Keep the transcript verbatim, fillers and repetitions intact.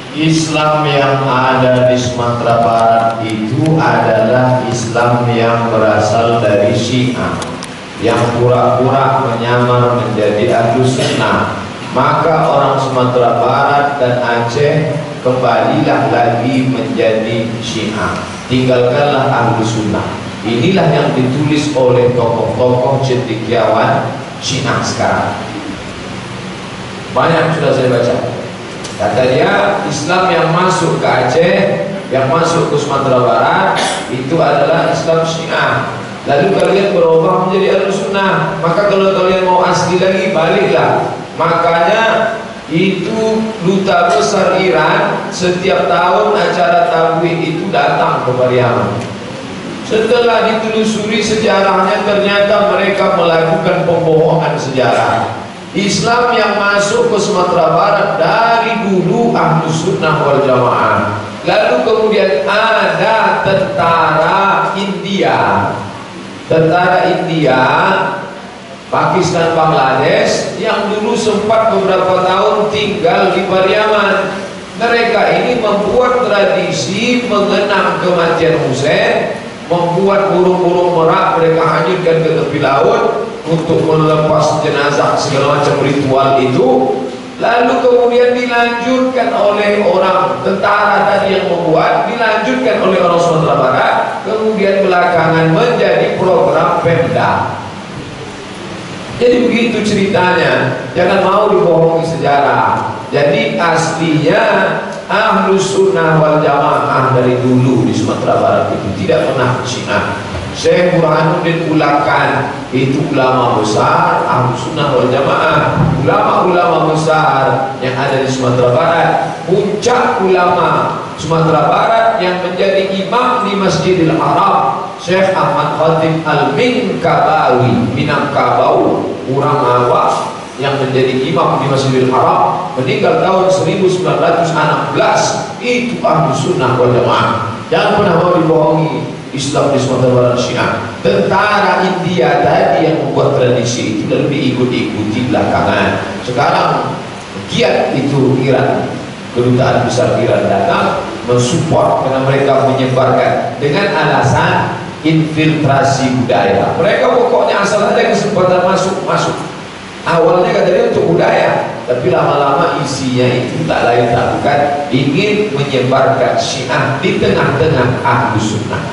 Islam yang ada di Sumatera Barat itu adalah Islam yang berasal dari Syiah, yang pura-pura menyamar menjadi Ahlus Sunnah. Maka orang Sumatera Barat dan Aceh kembalilah lagi menjadi Syiah, tinggalkanlah Ahlus Sunnah. Inilah yang ditulis oleh tokoh-tokoh cendekiawan Syiah sekarang. Banyak sudah saya baca. Kata dia, Islam yang masuk ke Aceh, yang masuk ke Sumatera Barat, itu adalah Islam Syiah. Lalu kalian berubah menjadi Ahlus Sunnah. Maka kalau kalian mau asli lagi, baliklah. Makanya itu duta besar Iran setiap tahun acara tabligh itu datang ke Pariaman. Setelah ditelusuri sejarahnya, ternyata mereka melakukan pembohongan sejarah. Islam yang masuk ke Sumatera Barat dari dulu Ahlus Sunnah wal Jamaah. Lalu kemudian ada tentara India, tentara India, Pakistan, Bangladesh yang dulu sempat beberapa tahun tinggal di Pariaman. Mereka ini membuat tradisi mengenang kematian Husain, membuat burung-burung merak mereka hanyutkan ke tepi laut untuk melepas jenazah, segala macam ritual itu. Lalu kemudian dilanjutkan oleh orang tentara tadi yang membuat, dilanjutkan oleh orang Sumatera Barat, kemudian belakangan menjadi program Pemda. Jadi begitu ceritanya, jangan mau dibohongi sejarah. Jadi aslinya Ahlus Sunnah wal Jamaah dari dulu di Sumatera Barat itu tidak pernah Syiah. Syekh Burhanuddin Ulakan itu ulama besar Ahlus Sunnah wal Jamaah. Ulama-ulama besar yang ada di Sumatera Barat, puncak ulama Sumatera Barat yang menjadi imam di Masjidil Haram, Syekh Ahmad Khatib Al-Minkabawi, Minangkabau, orang Awak yang menjadi imam di Masjidil Haram, meninggal tahun seribu sembilan ratus enam belas. Itu Ahlus Sunnah wal Jamaah. Jangan pernah mau dibohongi. Islam di Sumatera Barat Syiah. Tentara India tadi yang membuat tradisi itu lalu diikut-ikuti belakangan. Sekarang giat itu Iran, kedutaan besar Iran datang mensupport karena mereka menyebarkan dengan alasan infiltrasi budaya. Mereka pokoknya asal ada kesempatan masuk masuk. Awalnya katanya untuk budaya, tapi lama-lama isinya itu tak lain tak bukan ingin menyebarkan Syiah di tengah-tengah Ahlus Sunnah.